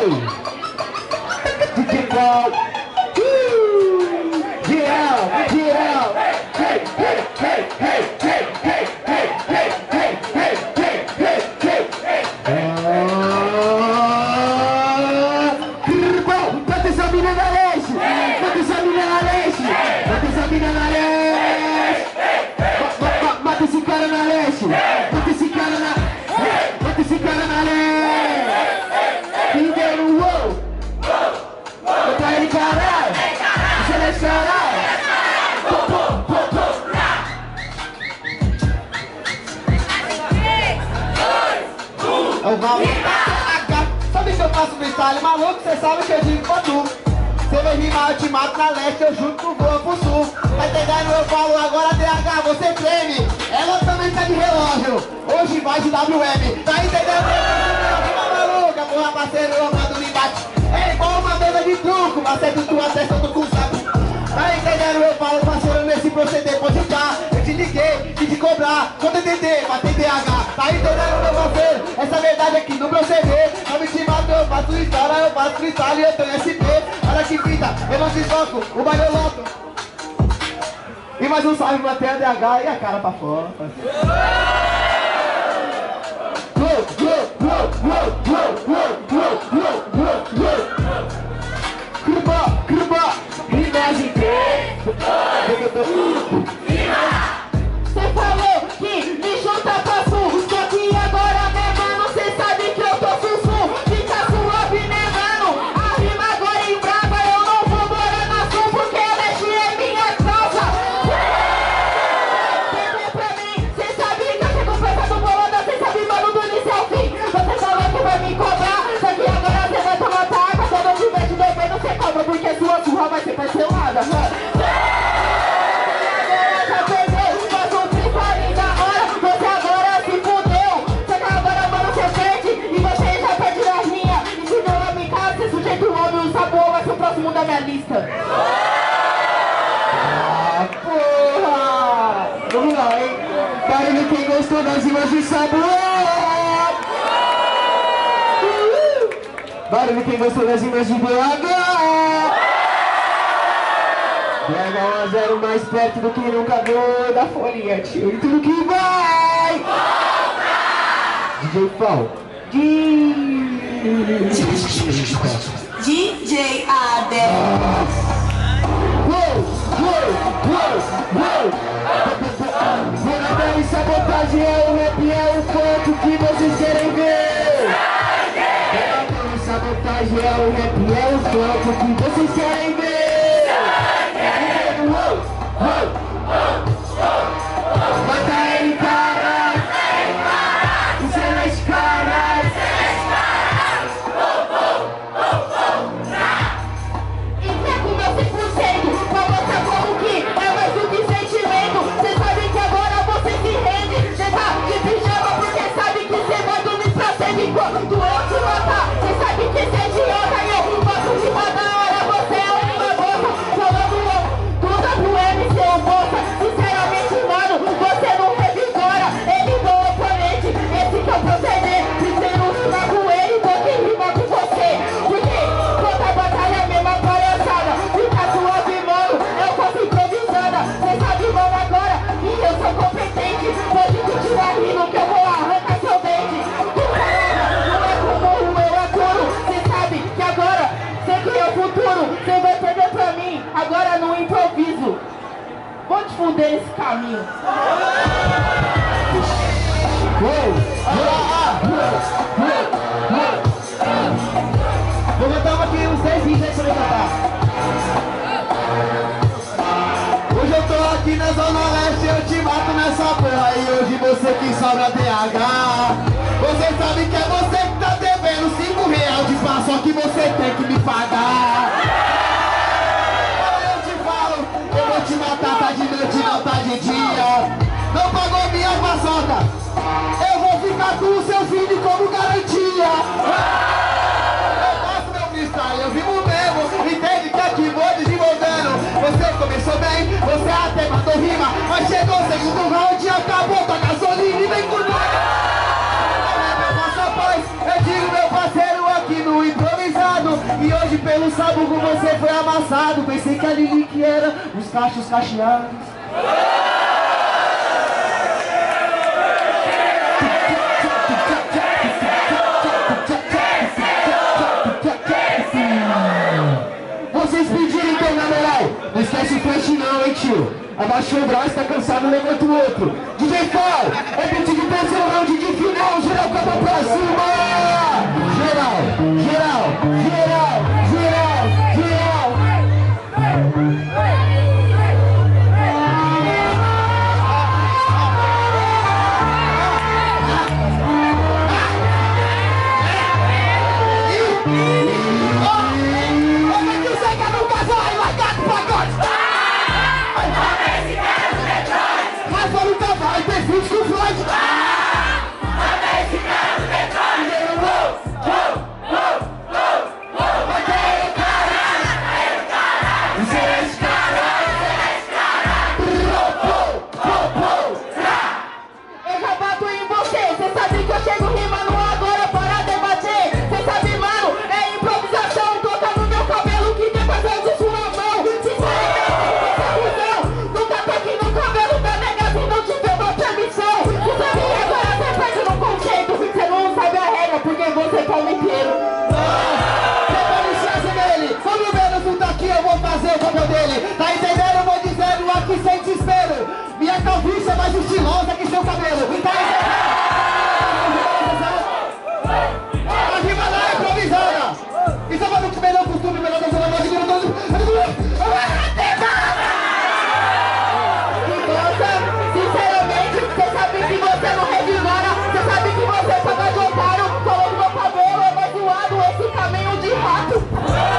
DJ Paul. Get out, get out. Hey, hey, hey, hey, hey, hey, hey, hey, hey, hey, hey, hey, hey, hey. Bota essa mina na leste. Bota essa mina na leste. Bota essa mina na leste. Mata esse cara na leste. Bota esse cara na... Bota esse cara na leste. Quem deu no wow? Bota ele, caralho. Celeste, caralho. É o Val. Sabe que eu faço freestyle maluco? Cê sabe que eu digo pra tu. Cê vem rimar, eu te mato na leste, eu junto com voa pro sul. Tá entendendo? Eu falo agora DH, você treme. Ela também tá de relógio, hoje vai de WM. Tá entendendo? Rima maluca, porra parceiro, eu mando no embate. É igual uma mesa de truco, acerto tua testa, eu tô com saco. Tá entendendo? Eu falo parceiro nesse proceder, pode ficar. Eu te liguei, te cobrar, quando entender, bater DH. Tá entendendo, meu parceiro? Essa verdade aqui no proceder. Não me te mato, eu faço história, eu faço freestyle e eu tenho SP. Olha que fita, eu não desloco, o baile eu loco. E mais um salve pra DH e a cara pra fora. Grupo, imagem 3, 2, 1. Cê falou que me junta pra sul, só que agora, né, mano, cê sabe que eu tô sussu. Fica suave, né, mano, a rima agora em brava, eu não vou morar na sul, porque a leste é minha causa. Entendeu pra mim, cê sabe que eu chego preta do bolada, cê sabe, mano, do início ao fim. Você falou que vai me cobrar, só que agora cê vai tomar taca, quando eu tiver te devendo, cê cobra, porque sua surra vai ser parcelada, mano. Da minha lista. Ah, porra! Vamos lá, hein? Barulho quem gostou das rimas de sabor! Barulho quem gostou das rimas de BH! BH 1 a 0 mais perto do que nunca viu da folhinha, tio. E tudo que vai! DJ Paul. DJ Adel. Verdadeira e sabotagem é o rap, é o funk que vocês querem ver. Verdadeira e sabotagem é o rap, é o funk que vocês querem ver. Mata ele, caralho. O Celeste, caralho. Quando eu te matar, cê sabe que cê é idiota e eu faço rima da hora, você é uma bosta. Falando tudo do M, seu bosta. Sinceramente, mano, você não revigora. Ele do oponente, esse que é o proceder. Primeiro rima com ele, do que rima com você. Porque toda batalha é a mesma palhaçada. Fica suave, mano, eu faço improvisada. Cê sabe, mano, agora que eu sou competente. Pode continuar rindo que eu vou arrancar seu dente. Você vai perder pra mim, agora no improviso. Vou te fuder esse caminho. Vou botar aqui uns 10 vídeos aí pra eu cantar. Hoje eu tô aqui na Zona Leste, eu te mato nessa porra. E hoje você que sobra DH. Você sabe que é você que tá devendo R$5 de pá, só que você tem que me pagar. Eu te falo, eu vou te matar, tá de noite, não tá de dia. Não pagou minha paçoca, eu vou ficar com o seu filho como garantia. Eu faço meu freestyle, eu vivo mesmo, entende que aqui vou desenvolvendo. Você começou bem, você até matou rima, mas chegou o segundo round e acabou com a gasolina e vem com nós. Eu digo, meu parceiro, aqui no improviso. improvisado. E hoje pelo sabugo você foi amassado. Pensei que a Lilique era os cachos cacheados. Vocês pediram então, na moral. Não esquece o flash não, hein, tio. Abaixa o braço, tá cansado, levanta o outro. DJ Fal, é beat de terceiro round de final. Geral, capa pra cima. Geral, geral, geral, geral, geral. Tá entendendo? Eu vou dizendo aqui sem desespero. Minha calvície é mais estilosa que seu cabelo. Tá entendendo? A rima lá é improvisada. E só para não comer o costume, melhor Deus, pelo amor de Deus. Sinceramente, você sabe que você não revigora. Você sabe que você só tá de otário. Falou que meu cabelo é mais zoado. Esse caminho de rato.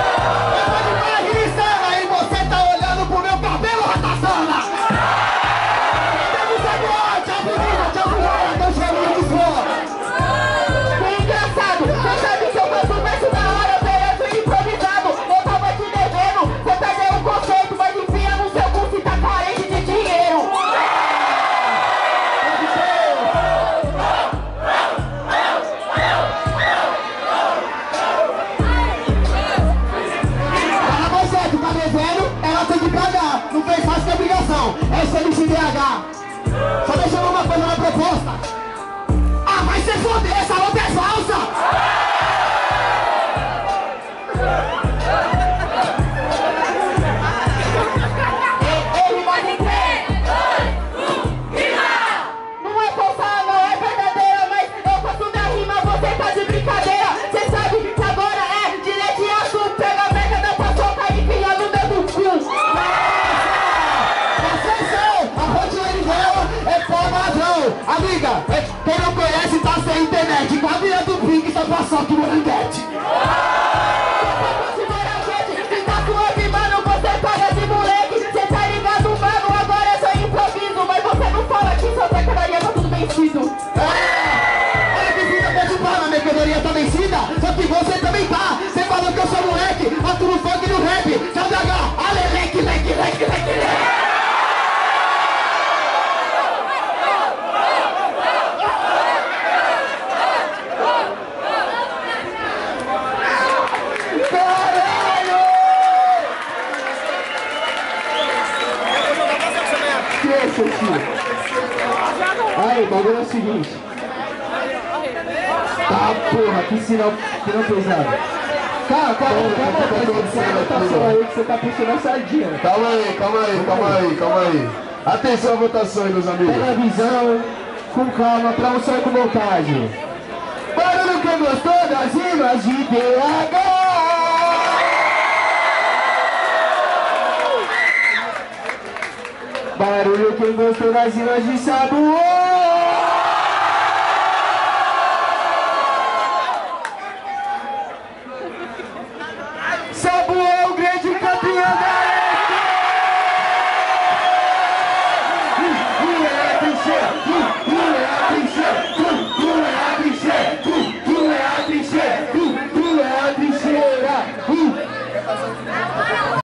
Só deixando uma coisa na proposta. Ah, vai se foder, essa roupa é falsa. Ele vai em 3, 2, 1, rima! Não é falsa, não é verdadeira, mas eu faço minha rima, você tá de brincadeira. Você sabe que agora é direto e assunto. Pega a merda da paçoca e enfia no dedo do cu. Amiga, quem não conhece tá sem internet. Com a via do Pink só passou aqui no Ranguete. Se tá com up, mano, você paga de moleque. Cê tá ligado, mano, agora é só improviso. Mas você não fala que sua tecnologia tá tudo vencido. Olha que vida pode pá, na mercadoria tá vencida. Só que você também tá. Cê falou que eu sou moleque, atuo no funk e no rap. KDH, aleleque, leque, leque, leque, leque. Aí, o bagulho é o seguinte. Tá, porra, que sinal pesado. Calma, votação aí que você tá puxando a sardinha. Calma aí. Atenção à votação aí, meus amigos. Pega a visão, com calma, pra um som com vontade. Barulho quem gostou das rimas de DH. Barulho quem gostou das rimas de Sabuô.